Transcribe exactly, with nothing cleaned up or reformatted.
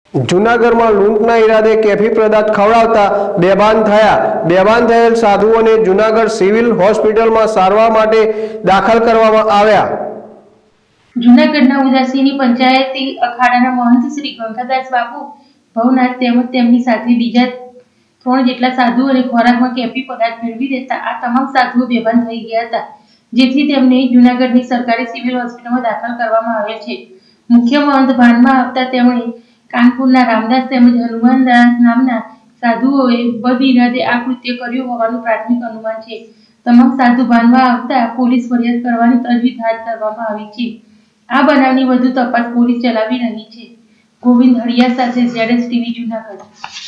જૂનાગઢમાં લૂંટના ઈરાદે કેફી પદાર્થ ખવડાવતા બેભાન થયા બેભાન થયેલ સાધુઓને જૂનાગઢ સિવિલ હોસ્પિટલમાં સારવાર માટે દાખલ કરવામાં આવ્યા। જૂનાગઢના ઉદાસીની પંચાયતી અખાડાના મહંત શ્રી ગંગાદાસ બાપુ ભવનાથ તેમજ તેમની સાથે બીજા ત્રણ જેટલા સાધુઓને ખોરાકમાં કેફી પદાર્થ મેળવી દેતા આ તમામ સાધુઓ બેભાન થઈ ગયા હતા, જેથી તેમને જૂનાગઢની સરકારી સિવિલ હોસ્પિટલમાં દાખલ કરવામાં આવેલ છે। મુખ્ય મહંત ભાનમાં આવતા તેમણે કાનપુરના રામદાસ તેમજ હનુમાનદાસ નામના સાધુઓએ બદ ઇરાદે આ કૃત્ય કર્યું હોવાનું પ્રાથમિક અનુમાન છે। તમામ સાધુ ભાનમાં આવતા પોલીસ ફરિયાદ કરવાની તજવીજ હાથ ધરવામાં આવી છે। આ બનાવની વધુ તપાસ પોલીસ ચલાવી રહી છે। ગોવિંદ હળિયા સાથે ઝેડએસ ટીવી જૂનાગઢ।